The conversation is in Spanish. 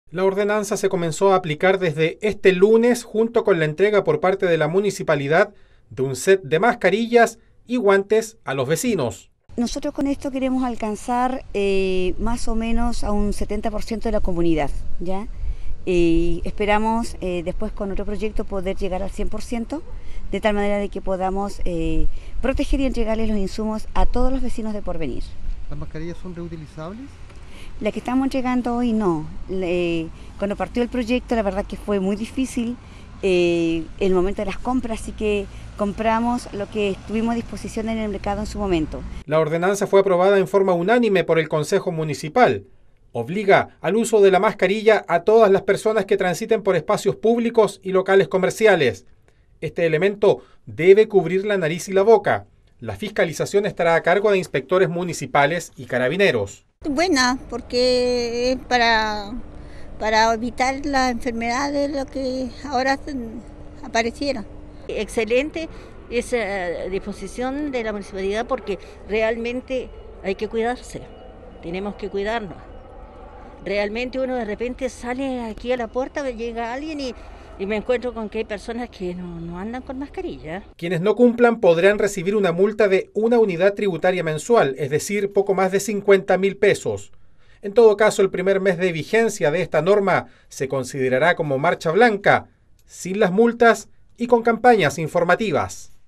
La ordenanza se comenzó a aplicar desde este lunes junto con la entrega por parte de la municipalidad de un set de mascarillas y guantes a los vecinos. Nosotros con esto queremos alcanzar más o menos a un 70% de la comunidad, ¿ya? Y esperamos después con otro proyecto poder llegar al 100%, de tal manera de que podamos proteger y entregarles los insumos a todos los vecinos de Porvenir. ¿Las mascarillas son reutilizables? La que estamos entregando hoy no. Cuando partió el proyecto la verdad que fue muy difícil el momento de las compras, así que compramos lo que estuvimos a disposición en el mercado en su momento. La ordenanza fue aprobada en forma unánime por el Consejo Municipal. Obliga al uso de la mascarilla a todas las personas que transiten por espacios públicos y locales comerciales. Este elemento debe cubrir la nariz y la boca. La fiscalización estará a cargo de inspectores municipales y carabineros. Buena, porque es para evitar las enfermedades lo que ahora aparecieron. Excelente esa disposición de la municipalidad porque realmente hay que cuidarse, tenemos que cuidarnos. Realmente uno de repente sale aquí a la puerta, llega alguien y me encuentro con que hay personas que no andan con mascarilla. Quienes no cumplan podrán recibir una multa de una unidad tributaria mensual, es decir, poco más de 50.000 pesos. En todo caso, el primer mes de vigencia de esta norma se considerará como marcha blanca, sin las multas y con campañas informativas.